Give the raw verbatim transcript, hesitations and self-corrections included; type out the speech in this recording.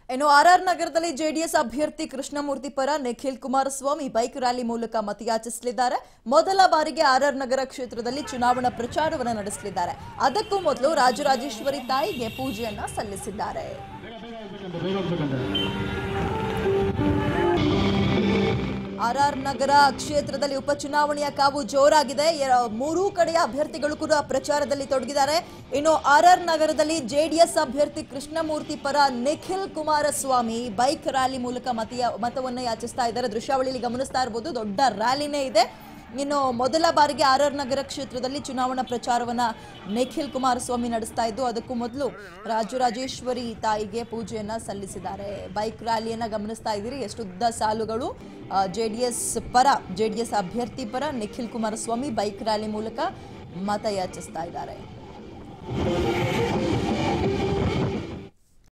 ಇನ್ನು ಆರ್ಆರ್ ನಗರದಲ್ಲಿ ಜೆಡಿಎಸ್ ಅಭ್ಯರ್ಥಿ ಕೃಷ್ಣಮೂರ್ತಿ ಪರ ನಿಖಿಲ್ ಕುಮಾರಸ್ವಾಮಿ ಬೈಕ್ ರ್ಯಾಲಿ ಮೂಲಕ ಮತಯಾಚಿಸಲಿದ್ದಾರೆ. ಮೊದಲ ಬಾರಿಗೆ ಆರ್ಆರ್ ನಗರ ಕ್ಷೇತ್ರದಲ್ಲಿ ಚುನಾವಣಾ ಪ್ರಚಾರವನ್ನು ನಡೆಸಲಿದ್ದಾರೆ. ಅದಕ್ಕೂ ಮೊದಲು ರಾಜರಾಜೇಶ್ವರಿ ತಾಯಿಗೆ ಪೂಜೆಯನ್ನ ಸಲ್ಲಿಸಿದ್ದಾರೆ. ಆರ್ಆರ್ ನಗರ ಕ್ಷೇತ್ರದಲ್ಲಿ ಉಪಚುನಾವಣೆಯ ಕಾವು ಜೋರಾಗಿದೆ. ಮೂರೂ ಕಡೆಯ ಅಭ್ಯರ್ಥಿಗಳು ಕೂಡ ಪ್ರಚಾರದಲ್ಲಿ ತೊಡಗಿದ್ದಾರೆ. ಇನ್ನು ಆರ್ಆರ್ ನಗರದಲ್ಲಿ ಜೆಡಿಎಸ್ ಅಭ್ಯರ್ಥಿ ಕೃಷ್ಣಮೂರ್ತಿ ಪರ ನಿಖಿಲ್ ಕುಮಾರಸ್ವಾಮಿ ಬೈಕ್ ರ್ಯಾಲಿ ಮೂಲಕ ಮತ ಮತವನ್ನು ಯಾಚಿಸ್ತಾ ಇದ್ದಾರೆ. ದೃಶ್ಯಾವಳಿಯಲ್ಲಿ ಗಮನಿಸ್ತಾ ಇರಬಹುದು, ದೊಡ್ಡ ರ್ಯಾಲಿನೇ ಇದೆ. ಇನ್ನು ಮೊದಲ ಬಾರಿಗೆ ಆರ್ಆರ್ ನಗರ ಕ್ಷೇತ್ರದಲ್ಲಿ ಚುನಾವಣಾ ಪ್ರಚಾರವನ್ನ ನಿಖಿಲ್ ಕುಮಾರಸ್ವಾಮಿ ನಡೆಸ್ತಾ ಇದ್ದು, ಅದಕ್ಕೂ ಮೊದಲು ರಾಜರಾಜೇಶ್ವರಿ ತಾಯಿಗೆ ಪೂಜೆಯನ್ನ ಸಲ್ಲಿಸಿದ್ದಾರೆ. ಬೈಕ್ ರ್ಯಾಲಿಯನ್ನ ಗಮನಿಸ್ತಾ ಇದ್ದೀರಿ, ಎಷ್ಟು ಉದ್ದ ಸಾಲುಗಳು. ಜೆಡಿಎಸ್ ಪರ ಜೆಡಿಎಸ್ ಅಭ್ಯರ್ಥಿ ಪರ ನಿಖಿಲ್ ಕುಮಾರಸ್ವಾಮಿ ಬೈಕ್ ರ್ಯಾಲಿ ಮೂಲಕ ಮತ ಯಾಚಿಸ್ತಾ ಇದ್ದಾರೆ.